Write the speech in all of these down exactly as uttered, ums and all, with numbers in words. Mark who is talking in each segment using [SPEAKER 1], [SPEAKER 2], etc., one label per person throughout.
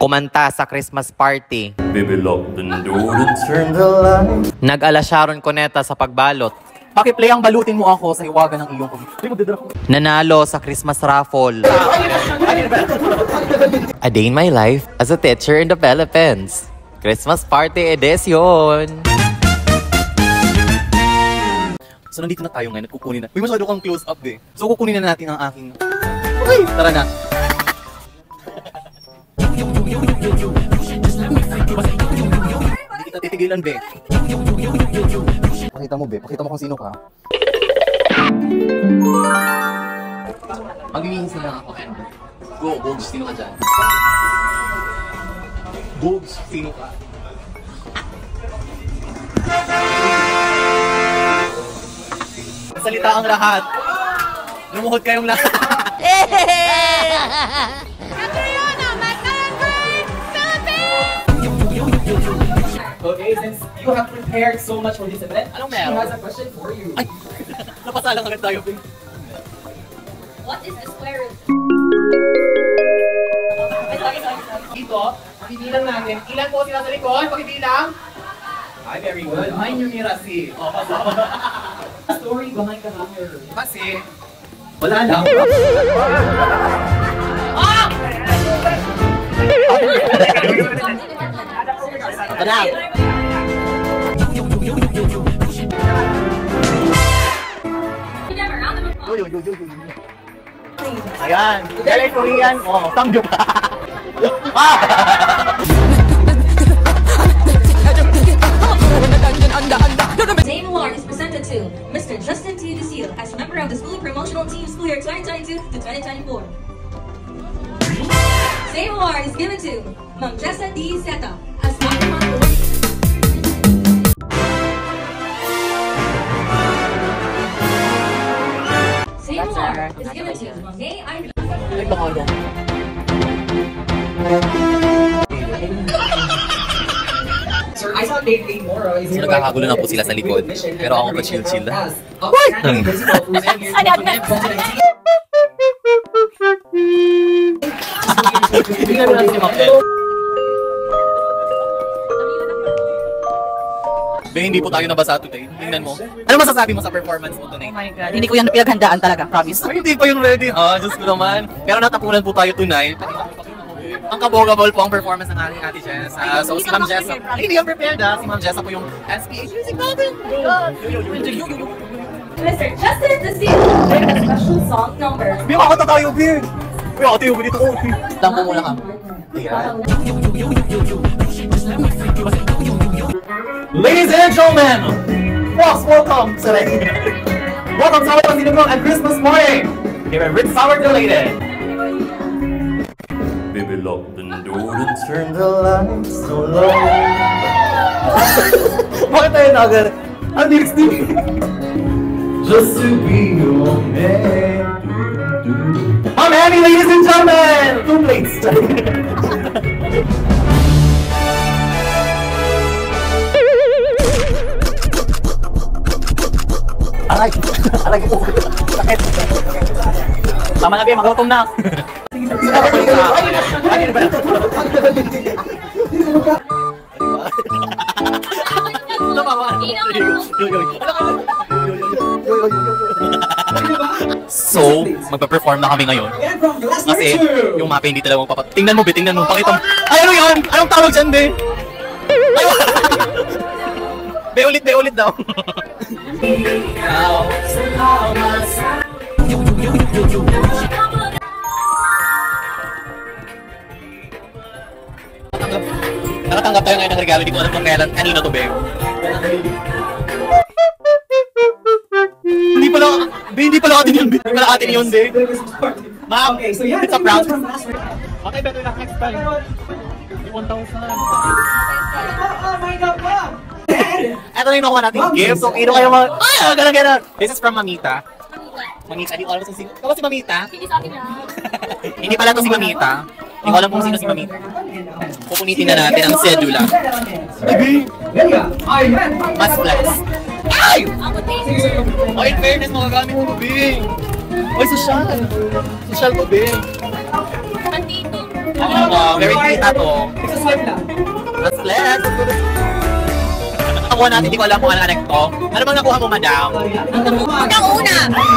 [SPEAKER 1] Kumanta sa Christmas party.
[SPEAKER 2] Baby, lock the door and turn the light.
[SPEAKER 1] Nag-ala Sharon Cuneta sa pagbalot.
[SPEAKER 3] Pakiplay ang balutin mo ako sa iwagan ng iyong
[SPEAKER 1] Nanalo sa Christmas raffle. A day in my life as a teacher in the Philippines. Christmas party edition.
[SPEAKER 3] So nandito na tayo ngayon at kukunin na. Uy, masyado kang close up eh. So kukunin na natin ang aking... Uy, tara na. Hindi kita titigilan, be. Pakita mo, be. Pakita mo kung sino ka. Mag-iinis na lang ako, and go, Bogs, sino ka dyan? Bogs, sino ka? Salita ang lahat. Lumuhod kayong lahat. Okay, since you have prepared so much for this event,
[SPEAKER 1] Anong
[SPEAKER 3] she
[SPEAKER 1] meron?
[SPEAKER 3] has a question for you. Ay! Napasalang agad tayo.
[SPEAKER 4] What is the square root?
[SPEAKER 3] Dito, pakibilang natin. Ilan po sila sa likod? Pakibilang. Ay, very good. Mine yung nirasi. Story behind the hammer. Kasi, wala lang. Ah! Tara! Ayan! Galing Korean! Oh, tanggap ka! Ah!
[SPEAKER 4] Name award is presented to Mister Justin T. DeSeal as member of the school promotional team school year twenty twenty-two to twenty twenty-four. Same award is given to Ma'am Jessa D. Seta as member of the Same award is given to Ma'am May Ivy.
[SPEAKER 3] Ay, baka lang. Sir, I saw Dave A. Mora is
[SPEAKER 1] So, nagkakagulo na po sila sa likod. Pero ako pa chill-chill na.
[SPEAKER 3] Tingnan mo natin si Ma'am El. Be, hindi po tayo nabasa today. Tingnan mo. Ano masasabi mo sa performance mo tonight?
[SPEAKER 5] Oh my God, hindi ko yan pinaghandaan talaga, promise.
[SPEAKER 3] Ay, hindi pa yung ready. Ah, Diyos ko naman. Pero natapunan po tayo tonight. Ang kabogable po ang performance ng ating Ate Jess. Uh, so, si Ma'am Jessa. Ay, hindi yung prepared ha. Si Ma'am Jessa po yung S P H Music natin.
[SPEAKER 4] Mister Justin DeSeal with a special song number.
[SPEAKER 3] May makakata tayo, Big. Uy, ate, yung dito ko. Dampo muna ka. Ayan. Ladies and gentlemen, folks, welcome to the welcome to our Pasinugong and Christmas morning. Here at Ritz Sour Delighted.
[SPEAKER 2] Baby, lock the door and turn the lights so low.
[SPEAKER 3] Bakit tayo nagar? Ang lyrics din.
[SPEAKER 2] Just to be your man.
[SPEAKER 3] I'm Annie, ladies and gentlemen. Two plates. Aray! Aray ko! Sakit! Tama na, Bea. Magagutom na! So, magpa-perform na kami ngayon. Kasi, yung mapa hindi talaga magpapat... Tingnan mo, Be. Tingnan mo. Pakita mo. Ay, ano yun? Anong tawag dyan, Be? Ay, Be, ulit, Be, ulit daw. Nakatanggap tayo ngayon ng regalo. Hindi ko alam kung kailan. Kanina to, Be. Hindi pala, Be, hindi pala atin yun, Be. Hindi pala atin yun, Be. Ma'am, it's a prank. Okay, better luck next time. one thousand.
[SPEAKER 5] Oh my God, wow!
[SPEAKER 3] Ito na yung nakuha nating gift. So, ino kayo mga... Ay, gano'n, gano'n. This is from Mamita. Mamita, di ko alam kung sino. Ikaw ba si Mamita?
[SPEAKER 4] Hindi sa akin na.
[SPEAKER 3] Hindi pala to si Mamita. Hindi ko alam kung sino si Mamita. Pupunitin na natin ang sedula. Baby! Mas flex. Ay! Oh, in fairness, magagamit mo, Baby. Oy, social. Social ko, Baby.
[SPEAKER 4] Nandito.
[SPEAKER 3] Oh, very kita to. Let's let's. Nakuha natin, hindi ko alam kung ano anak to. Ano bang nakuha mo, madam?
[SPEAKER 4] Ang una,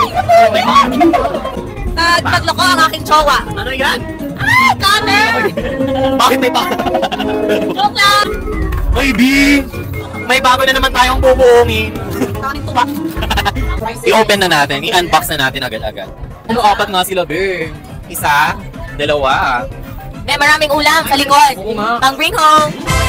[SPEAKER 4] nag nagloko ang aking jowa.
[SPEAKER 3] Ano yan?
[SPEAKER 4] Ah, kame!
[SPEAKER 3] Bakit may bago?
[SPEAKER 4] Joke lang!
[SPEAKER 3] May B! May bago na naman tayong bubuongin.
[SPEAKER 4] Kaming tuba.
[SPEAKER 3] I-open na natin, i-unbox na natin agad-agad. Ano, apat nga sila, be. Isa, dalawa.
[SPEAKER 4] May maraming ulam sa likod.
[SPEAKER 3] Oo nga.
[SPEAKER 4] Pang bring home.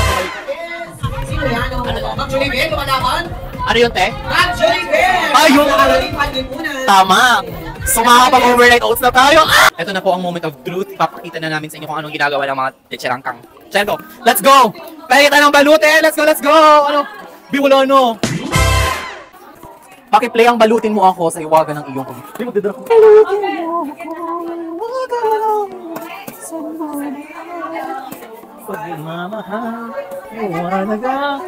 [SPEAKER 5] Actually, Ben, lumalaban.
[SPEAKER 3] Ano yun, te?
[SPEAKER 5] Actually, Ben!
[SPEAKER 3] Ayun! Tama! So mga pag-overnight oats na tayo. Ah! Ito na po ang moment of truth. Ipapakita na namin sa inyo kung anong ginagawa ng mga techerangkang. Chendo, let's go! Pakita ng balutin! Let's go, let's go! Ano? Biwolono! Pakiplay ang balutin mo ako sa iwagan ng iyong pag- Hindi mo didra ko. Pagmamahal, iwanag ang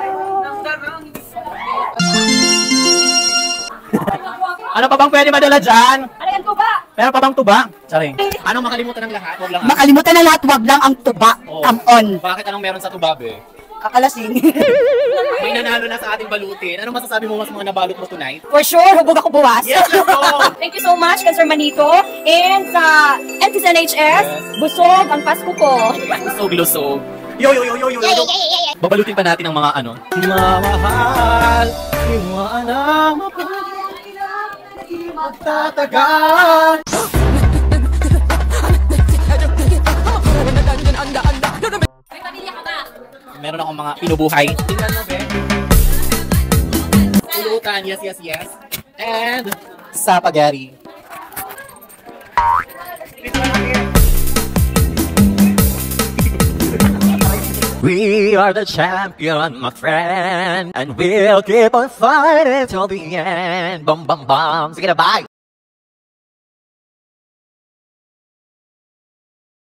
[SPEAKER 3] ano pa bang pwede madala dyan?
[SPEAKER 4] Ano yan tuba?
[SPEAKER 3] Meron pa bang tuba? Charing. Anong makalimutan ng lahat? Huwag lang.
[SPEAKER 5] Makalimutan na lahat, wag lang ang tuba.
[SPEAKER 3] Oh.
[SPEAKER 5] Come on.
[SPEAKER 3] Bakit anong meron sa tuba, be?
[SPEAKER 5] Kakalasing.
[SPEAKER 3] May nanalo na sa ating balutin. Anong masasabi mo mas mga nabalot mo tonight?
[SPEAKER 5] For sure, hubog ako buwas.
[SPEAKER 3] Yes, let's go!
[SPEAKER 4] Thank you so much, Cancer Manito. And sa N T S N H S, busog ang Pasko ko.
[SPEAKER 3] Lusog-lusog. Yo, yo, yo, yo, yo, yo. Babalutin pa natin ang mga ano. Mamahal, iwanang magtatagal.
[SPEAKER 4] May pamilya ka ba?
[SPEAKER 3] Meron akong mga pinubuhay. Tingnan mo, be. Pulutan, yes, yes, yes. And sapagari.
[SPEAKER 1] We are the champion, my friend, and we'll keep on fighting till the end. Bum, bum, bum. Sige na, bye!